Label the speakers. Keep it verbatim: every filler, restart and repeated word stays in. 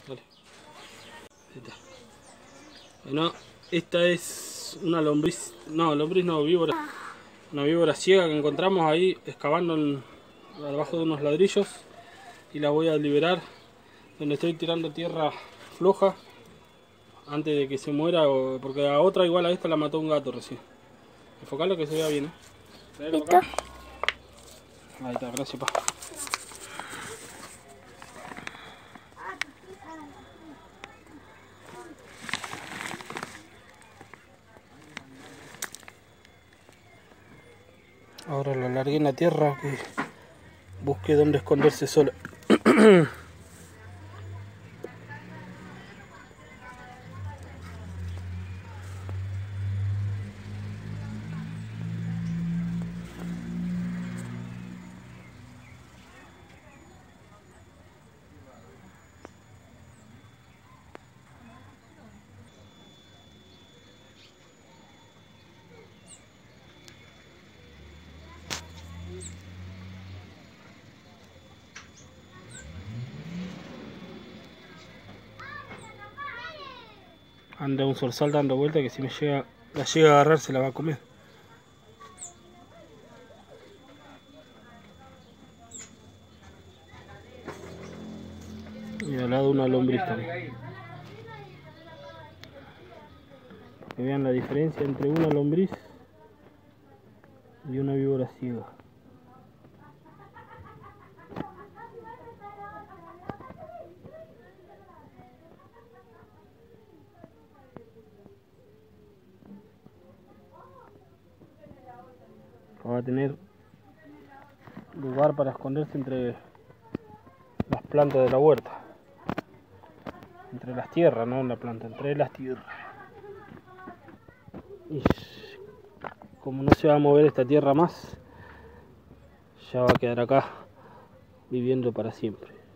Speaker 1: Dale. Ahí está. Bueno, esta es una lombriz, no, lombriz no, víbora. Una víbora ciega que encontramos ahí excavando en, debajo de unos ladrillos. Y la voy a liberar donde estoy tirando tierra floja antes de que se muera, o, porque a otra igual a esta la mató un gato recién. Enfocalo que se vea bien, ¿eh?
Speaker 2: ¿Listo?
Speaker 1: Ahí está, gracias, pa. Ahora la largué en la tierra, que busque dónde esconderse sola. Anda un zorzal dando vuelta que si me llega, la llega a agarrar se la va a comer. Y al lado una lombriz también. Para que vean la diferencia entre una lombriz y una víbora ciega. Va a tener lugar para esconderse entre las plantas de la huerta, entre las tierras, no en la planta, entre las tierras. Y como no se va a mover esta tierra más, ya va a quedar acá viviendo para siempre.